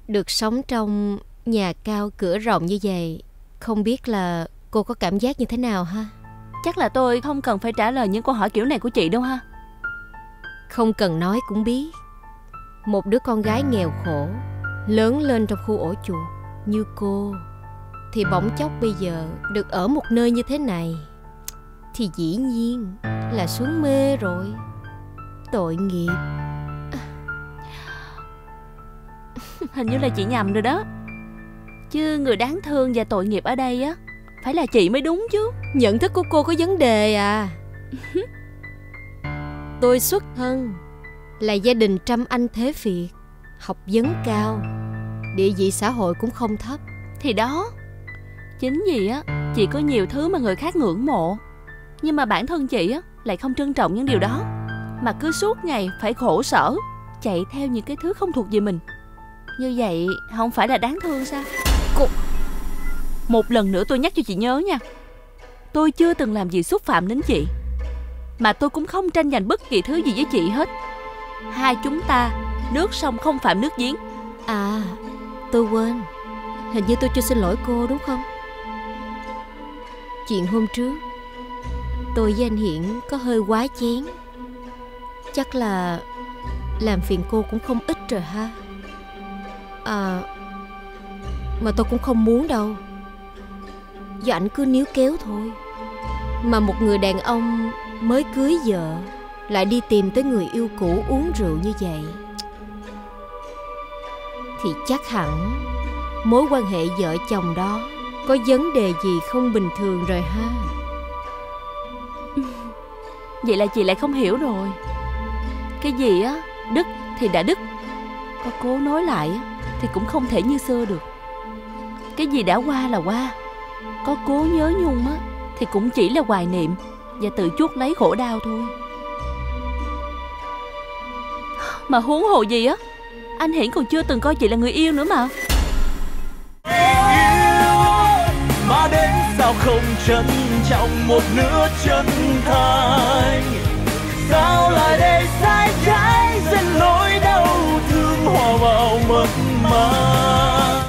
Được sống trong nhà cao cửa rộng như vậy, không biết là cô có cảm giác như thế nào ha? Chắc là tôi không cần phải trả lời những câu hỏi kiểu này của chị đâu ha. Không cần nói cũng biết. Một đứa con gái nghèo khổ, lớn lên trong khu ổ chuột như cô, thì bỗng chốc bây giờ được ở một nơi như thế này, thì dĩ nhiên là xuống mê rồi. Tội nghiệp. Hình như là chị nhầm rồi đó. Chứ người đáng thương và tội nghiệp ở đây á phải là chị mới đúng chứ. Nhận thức của cô có vấn đề à? Tôi xuất thân là gia đình trăm anh thế Việt, học vấn cao, địa vị xã hội cũng không thấp. Thì đó, chính vì á chị có nhiều thứ mà người khác ngưỡng mộ, nhưng mà bản thân chị á lại không trân trọng những điều đó, mà cứ suốt ngày phải khổ sở chạy theo những cái thứ không thuộc về mình. Như vậy không phải là đáng thương sao? Cô... Một lần nữa tôi nhắc cho chị nhớ nha, tôi chưa từng làm gì xúc phạm đến chị, mà tôi cũng không tranh giành bất kỳ thứ gì với chị hết. Hai chúng ta nước sông không phạm nước giếng. À, tôi quên, hình như tôi chưa xin lỗi cô đúng không? Chuyện hôm trước tôi với anh Hiển có hơi quá chén, chắc là làm phiền cô cũng không ít rồi ha. À, mà tôi cũng không muốn đâu, do ảnh cứ níu kéo thôi. Mà một người đàn ông mới cưới vợ lại đi tìm tới người yêu cũ uống rượu như vậy, thì chắc hẳn mối quan hệ vợ chồng đó có vấn đề gì không bình thường rồi ha. Vậy là chị lại không hiểu rồi. Cái gì á đứt thì đã đứt, có cố nói lại thì cũng không thể như xưa được. Cái gì đã qua là qua, có cố nhớ nhung á thì cũng chỉ là hoài niệm và tự chuốc lấy khổ đau thôi. Mà huống hồ gì á, anh Hiển còn chưa từng coi chị là người yêu nữa mà. Mà đến sao không trân trọng một nửa chân thành.